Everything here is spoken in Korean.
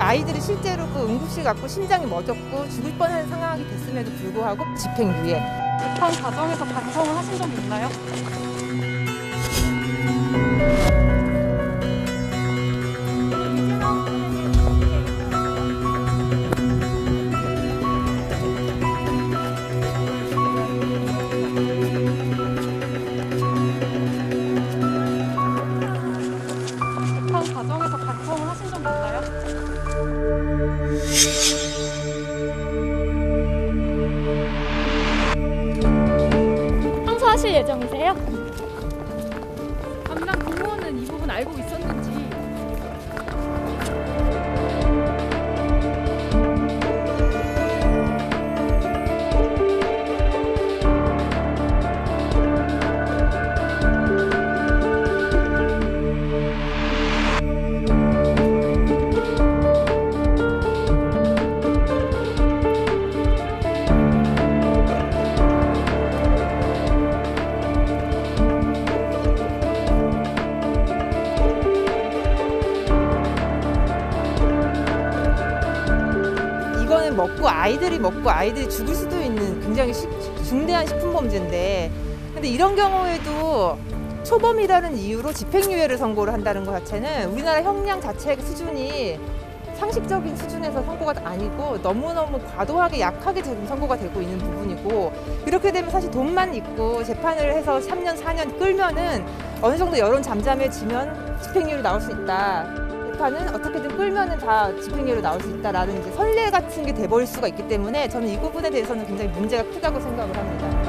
아이들이 실제로 그 응급실 갖고 심장이 멎었고 죽을 뻔한 상황이 됐음에도 불구하고 집행유예. 재판 과정에서 반성을 하신 적이 있나요? 재판 과정에서 반성을 하신 적이 있나요? 항소하실 예정이세요? 담당 공무원은 이 부분 알고 있었는지. 이거는 아이들이 먹고 아이들이 죽을 수도 있는 굉장히 중대한 식품범죄인데, 근데 이런 경우에도 초범이라는 이유로 집행유예를 선고를 한다는 것 자체는 우리나라 형량 자체의 수준이 상식적인 수준에서 선고가 아니고 너무너무 과도하게 약하게 지금 선고가 되고 있는 부분이고, 이렇게 되면 사실 돈만 있고 재판을 해서 3년 4년 끌면은 어느 정도 여론 잠잠해지면 집행유예로 나올 수 있다. 재판은 어떻게든 끌면은 다 집행유예로 나올 수 있다라는 이제 선례 같은 게 돼버릴 수가 있기 때문에 저는 이 부분에 대해서는 굉장히 문제가 크다고 생각을 합니다.